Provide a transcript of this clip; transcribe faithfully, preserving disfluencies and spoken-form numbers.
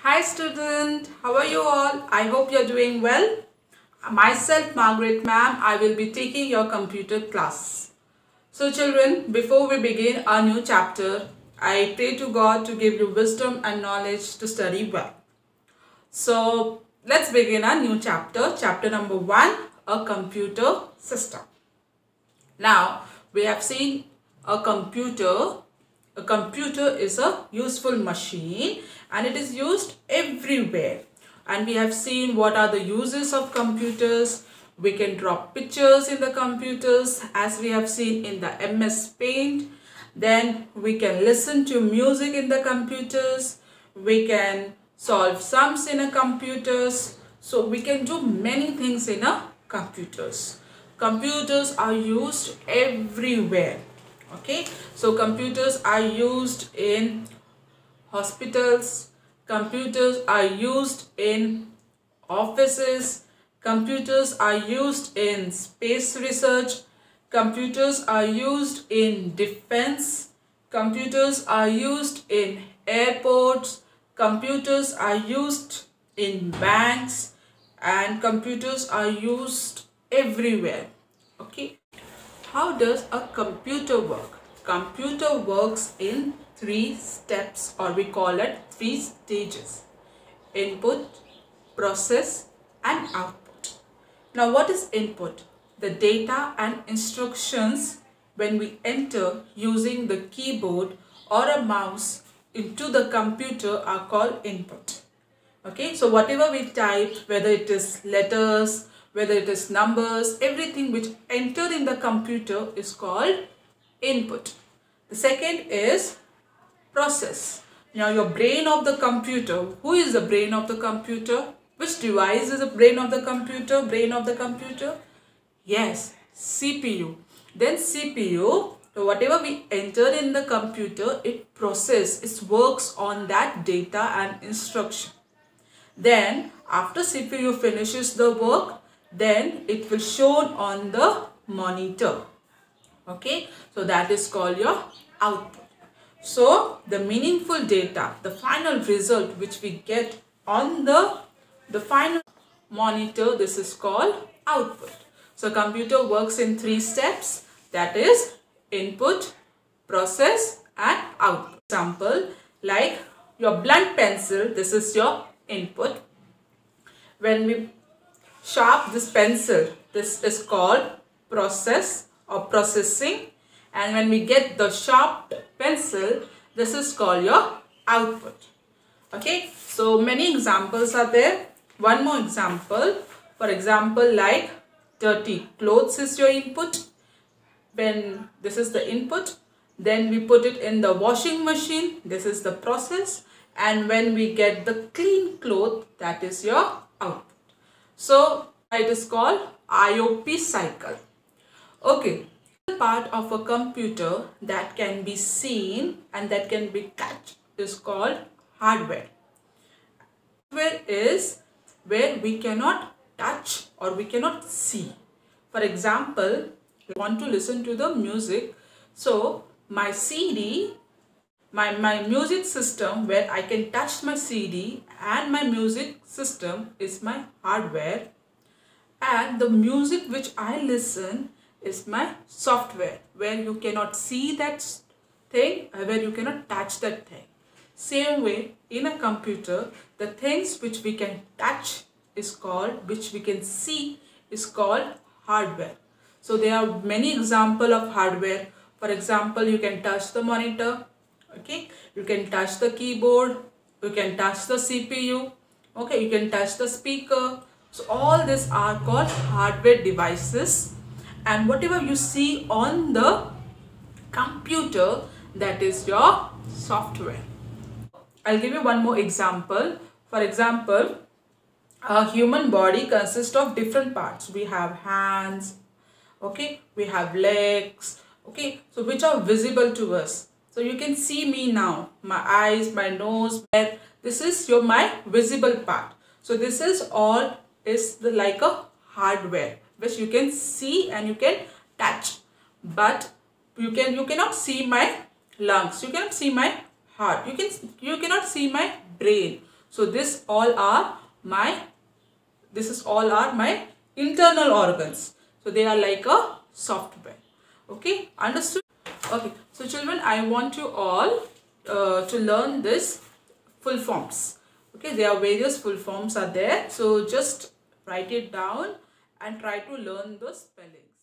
Hi student, how are you all? I hope you are doing well. Myself Margaret ma'am, I will be taking your computer class. So children, before we begin our new chapter, I pray to God to give you wisdom and knowledge to study well. So let's begin our new chapter, chapter number one, a computer system. Now we have seen a computer. A computer is a useful machine and it is used everywhere. And we have seen what are the uses of computers. We can draw pictures in the computers as we have seen in the M S Paint. Then we can listen to music in the computers. We can solve sums in a computers. So we can do many things in a computers. Computers are used everywhere. Okay, so computers are used in hospitals, computers are used in offices, computers are used in space research, computers are used in defense, computers are used in airports, computers are used in banks, and computers are used everywhere. Okay. How does a computer work? Computer works in three steps, or we call it three stages: input, process and output. Now what is input? The data and instructions when we enter using the keyboard or a mouse into the computer are called input. Okay, so whatever we type, whether it is letters, whether it is numbers, everything which entered in the computer is called input. The second is process. Now your brain of the computer, who is the brain of the computer? Which device is the brain of the computer? Brain of the computer? Yes, C P U. Then C P U, so whatever we enter in the computer, it processes, it works on that data and instruction. Then after C P U finishes the work, then it will shown on the monitor. Okay, so that is called your output. So the meaningful data, the final result which we get on the the final monitor, this is called output. So computer works in three steps, that is input, process and output. Example, like your blunt pencil, this is your input. When we sharp this pencil, this is called process or processing, and when we get the sharp pencil, this is called your output. Okay, so many examples are there. One more example, for example, like dirty clothes is your input. When this is the input, then we put it in the washing machine, this is the process, and when we get the clean cloth, that is your output. So it is called I O P cycle. Okay, the part of a computer that can be seen and that can be touched is called hardware. Hardware is where we cannot touch or we cannot see. For example, I want to listen to the music, so my C D, my, my music system where I can touch my C D and my music system is my hardware, and the music which I listen is my software where you cannot see that thing, where you cannot touch that thing. Same way in a computer, the things which we can touch is called, which we can see is called hardware. So there are many examples of hardware. For example, you can touch the monitor, okay, you can touch the keyboard, you can touch the C P U, okay, you can touch the speaker. So all these are called hardware devices, and whatever you see on the computer, that is your software. I'll give you one more example. For example, a human body consists of different parts. We have hands, okay, we have legs, okay, so which are visible to us. So you can see me now, my eyes, my nose, hair. This is your my visible part. So this is all is the like a hardware which you can see and you can touch, but you can you cannot see my lungs, you cannot see my heart, you can you cannot see my brain. So this all are my, this is all are my internal organs. So they are like a software. Okay, understood? Okay, so children, I want you all uh, to learn this full forms. Okay, there are various full forms are there. So just write it down and try to learn the spelling.